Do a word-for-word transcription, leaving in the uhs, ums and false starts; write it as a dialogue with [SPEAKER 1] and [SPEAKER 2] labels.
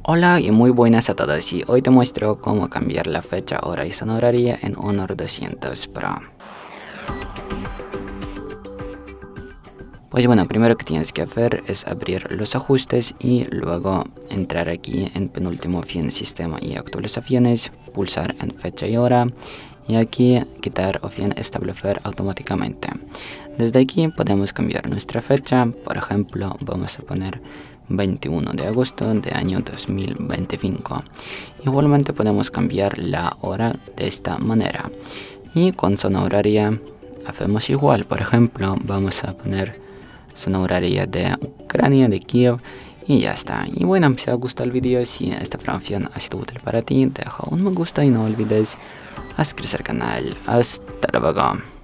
[SPEAKER 1] Hola y muy buenas a todos, y hoy te muestro cómo cambiar la fecha, hora y zona horaria en Honor doscientos Pro. Pues bueno, primero que tienes que hacer es abrir los ajustes y luego entrar aquí en penúltimo fin sistema y actualizaciones, pulsar en fecha y hora y aquí quitar opción establecer automáticamente. Desde aquí podemos cambiar nuestra fecha, por ejemplo vamos a poner veintiuno de agosto de año dos mil veinticinco. Igualmente podemos cambiar la hora de esta manera y con zona horaria hacemos igual. Por ejemplo vamos a poner zona horaria de Ucrania, de Kiev, y ya está. Y bueno, si te ha gustado el vídeo, si esta información ha sido útil para ti, deja un me gusta y no olvides suscribirse al canal. Hasta luego.